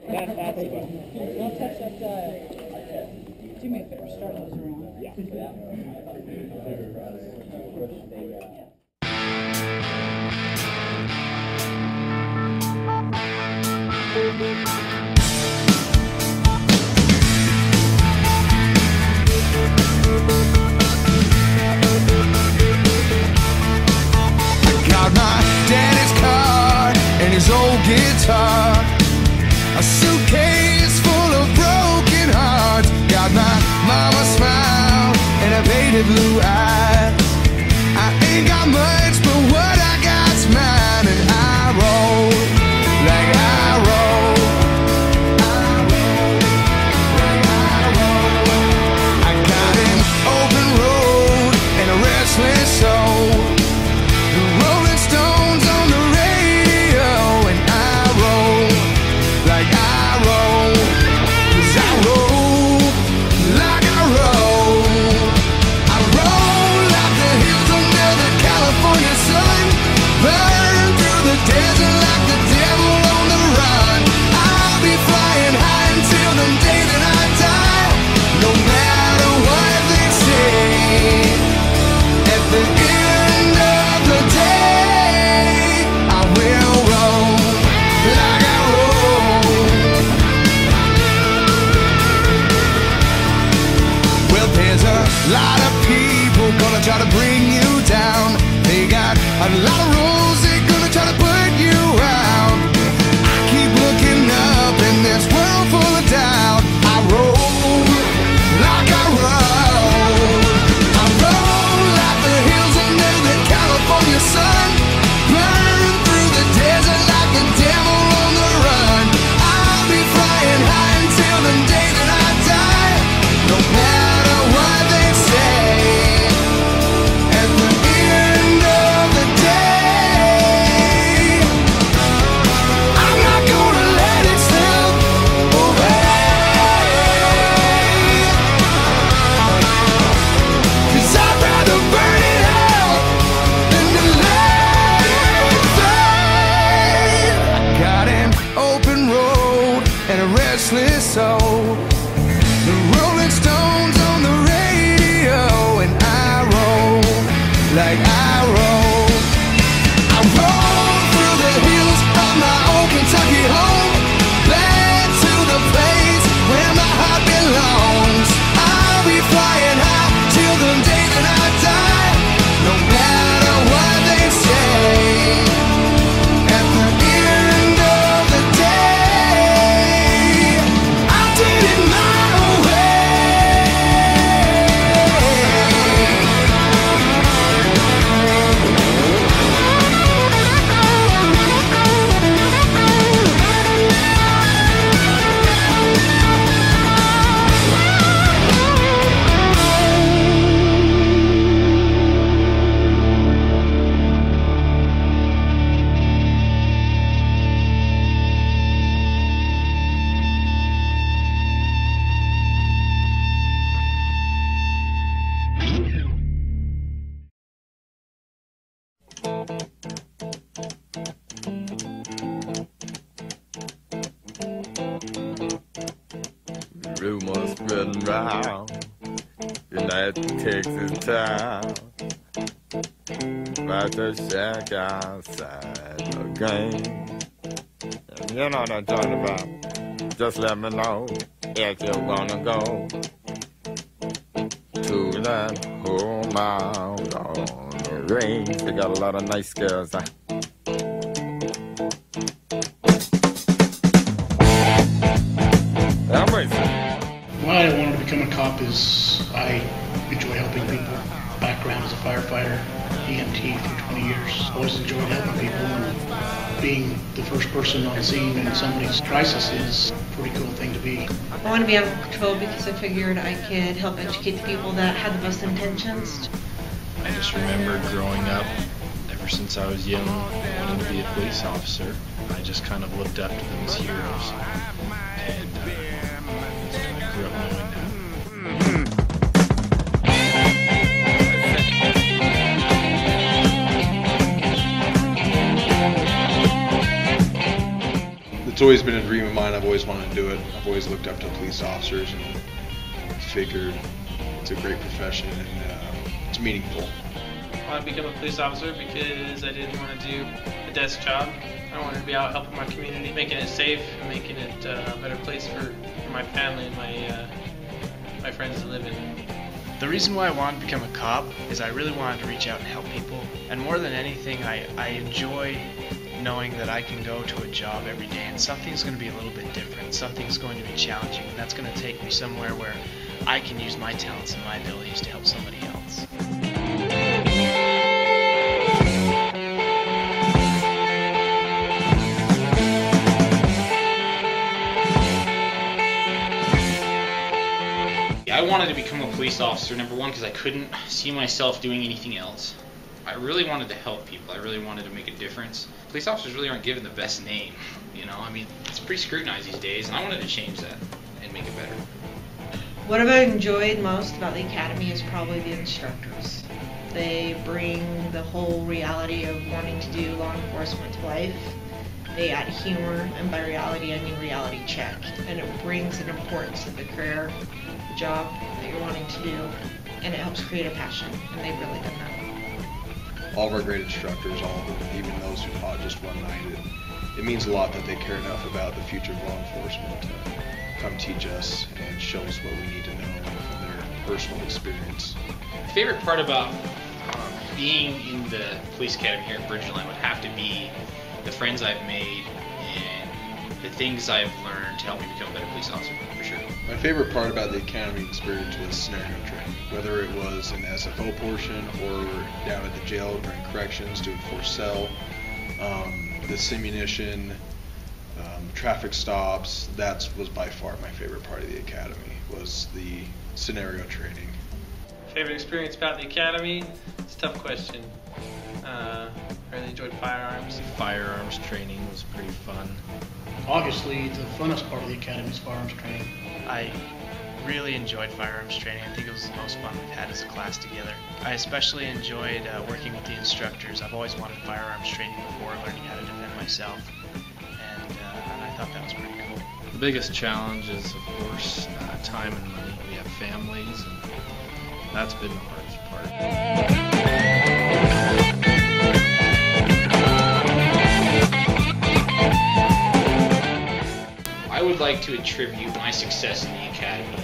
That BATC button. Don't touch that dial. Do me a favor, start those around. Yeah. Got my daddy's car and his old guitar, a suitcase full of broken hearts. Got my mama's smile and her faded blue eyes. I ain't got much, but what I got's mine, and I roll like I roll. I got an open road and a restless soul. The Rolling Stones on the radio, and I roll like I roll. 'Cause I roll like I roll. I roll like the hills under the California sun, burn through the desert like the devil on the run. I'll be flying high until the day that I die, no matter what they say. At the end of the day, I will roll like I roll. Well, there's a lot of people gonna try to bring you down. They got a lot of rules, they're gonna try to put you out. I keep looking up in this world full of doubt. I roll like I roll. I roll like the hills under the California sun, burn through the desert like a devil on the run. I'll be flying high until the day that I die, no matter what they say. At the end of the day, I'm not gonna let it slip away. 'Cause I'd rather burn it out than to let it fade. I got an open road and a restless soul. The Rolling Stones on the radio, and I roll like I roll. I roll through the hills of my old Kentucky home, back to the place where my heart belongs. I'll be flying high till the day that I die, no matter what they say. At the end of the day, I did it my way. Rumors spreading round in that Texas town about the shack outside the game. And you know what I'm talking about. Just let me know if you're gonna go to that home out on the range. They got a lot of nice girls. Why I wanted to become a cop is I enjoy helping people. Background as a firefighter, EMT for 20 years. Always enjoyed helping people, and being the first person on scene in somebody's crisis is a pretty cool thing to be. I want to be on patrol because I figured I could help educate the people that had the best intentions. I just remember growing up, ever since I was young, wanting to be a police officer. I just kind of looked up to them as heroes. And I grew up knowing that. It's always been a dream of mine. I've always wanted to do it. I've always looked up to police officers and figured it's a great profession and it's meaningful. I wanted to become a police officer because I didn't want to do a desk job. I wanted to be out helping my community, making it safe, and making it a better place for my family and my friends to live in. The reason why I wanted to become a cop is I really wanted to reach out and help people. And more than anything, I enjoy knowing that I can go to a job every day and something's going to be a little bit different. Something's going to be challenging, and that's going to take me somewhere where I can use my talents and my abilities to help somebody else. I wanted to become a police officer, number one, because I couldn't see myself doing anything else. I really wanted to help people. I really wanted to make a difference. Police officers really aren't given the best name, you know? I mean, it's pretty scrutinized these days, and I wanted to change that and make it better. What I've enjoyed most about the Academy is probably the instructors. They bring the whole reality of wanting to do law enforcement to life. They add humor, and by reality I mean reality check. And it brings an importance to the career, the job that you're wanting to do, and it helps create a passion, and they've really done that. All of our great instructors, even those who taught just one night, it means a lot that they care enough about the future of law enforcement to come teach us and show us what we need to know from their personal experience. My favorite part about being in the police academy here at Bridgeland would have to be the friends I've made and the things I've learned to help me become a better police officer, for sure. My favorite part about the academy experience was scenario training, whether it was an SFO portion or down at the jail during corrections to enforce cell, the simunition, traffic stops. That was by far my favorite part of the academy, was the scenario training. Favorite experience about the Academy? It's a tough question. I really enjoyed firearms. Firearms training was pretty fun. Obviously, the funnest part of the Academy is firearms training. I really enjoyed firearms training. I think it was the most fun we've had as a class together. I especially enjoyed working with the instructors. I've always wanted firearms training before learning how to defend myself, and I thought that was pretty cool. The biggest challenge is, of course, time and money. We have families, and that's been the hardest part. I would like to attribute my success in the Academy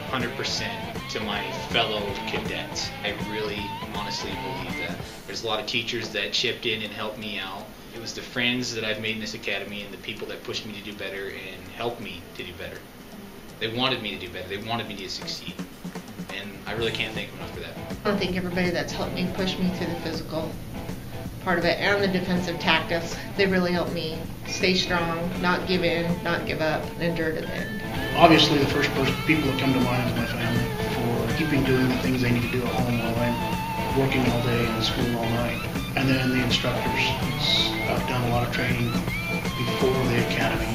100% to my fellow cadets. I really honestly believe that. There's a lot of teachers that chipped in and helped me out. It was the friends that I've made in this academy and the people that pushed me to do better and helped me to do better. They wanted me to do better. They wanted me to succeed. And I really can't thank them enough for that. I want to thank everybody that's helped me push me through the physical part of it and the defensive tactics. They really helped me stay strong, not give in, not give up, and endure to the end. Obviously, the first people that come to mind is my family for keeping doing the things they need to do at home while I'm working all day and school all night. And then the instructors. I've done a lot of training before the academy,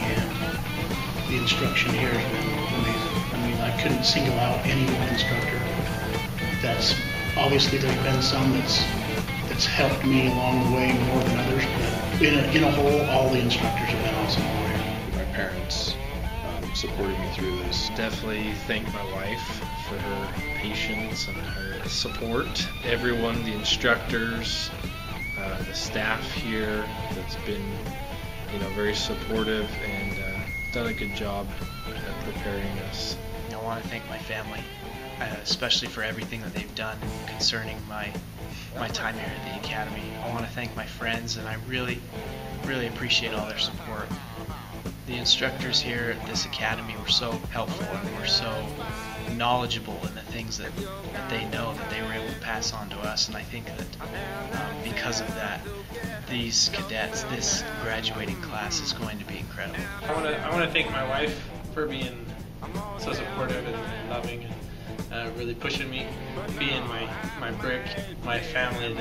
and the instruction here has been amazing. I mean, I couldn't single out any one instructor. That's obviously there's been some that's helped me along the way more than others, but in a whole, all the instructors have been awesome all year. My parents supported me through this. Definitely thank my wife for her patience and her support. Everyone, the instructors, the staff here that's been, very supportive and done a good job at preparing us. I want to thank my family, especially for everything that they've done concerning my time here at the academy. I want to thank my friends, and I really, really appreciate all their support. The instructors here at this academy were so helpful and were so knowledgeable in the things that they know that they were able to pass on to us, and I think that because of that, these cadets, this graduating class is going to be incredible. I want to thank my wife for being so supportive and loving and really pushing me, being my brick, my family.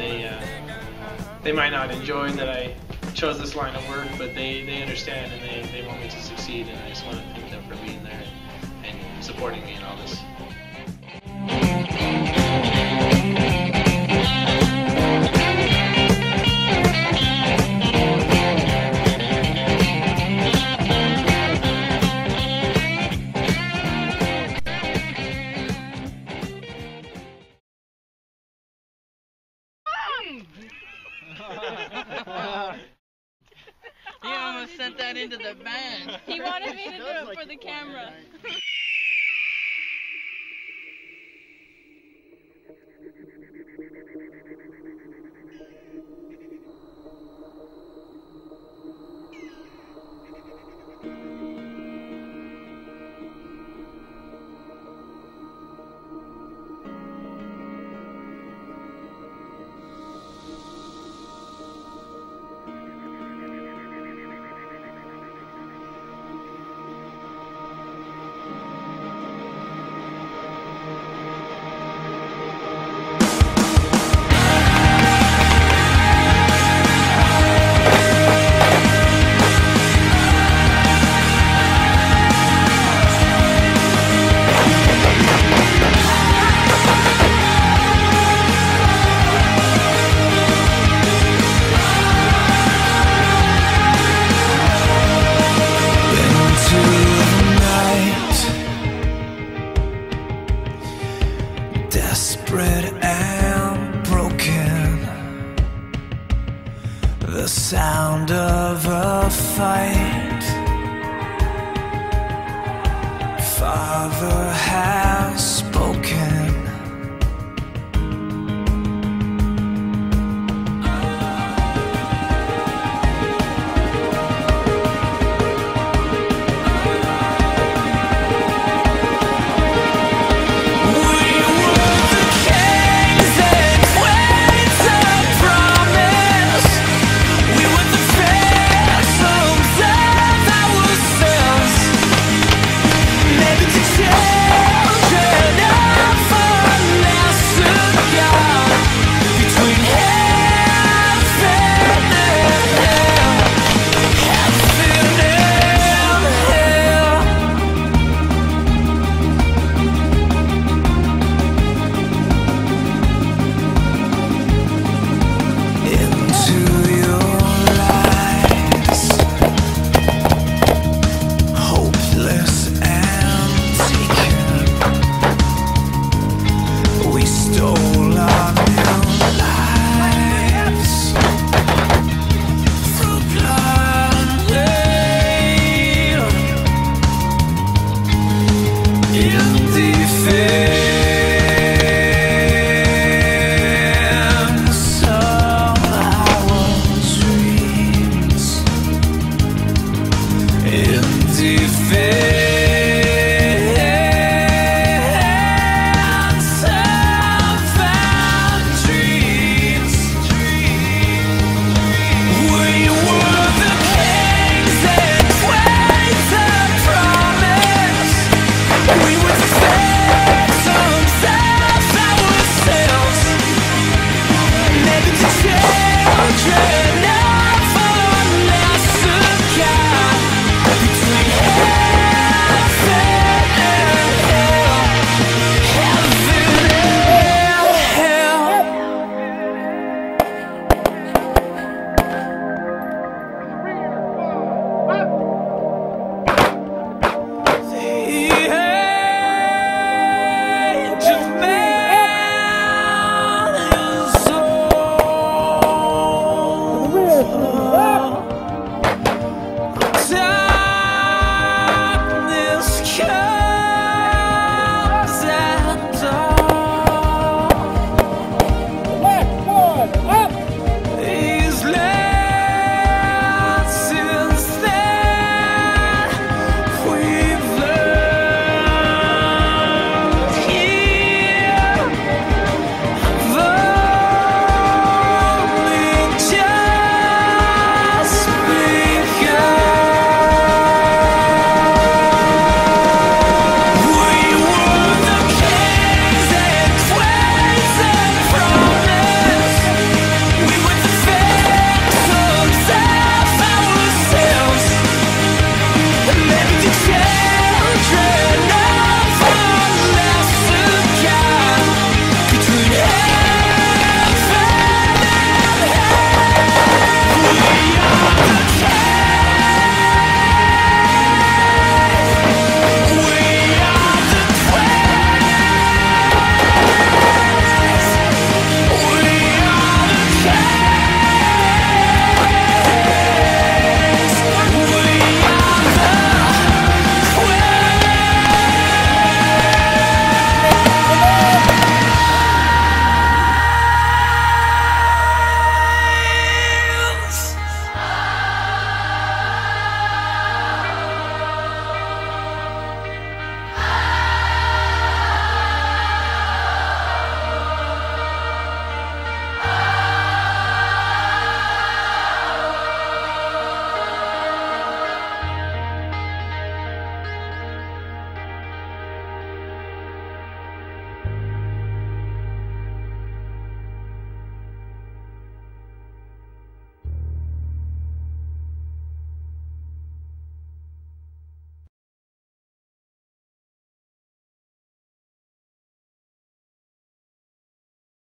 They might not enjoy that I chose this line of work, but they understand and they want me to succeed, and I just want to thank them for being there and supporting me in all this. to the band. He wanted me to do it for the camera.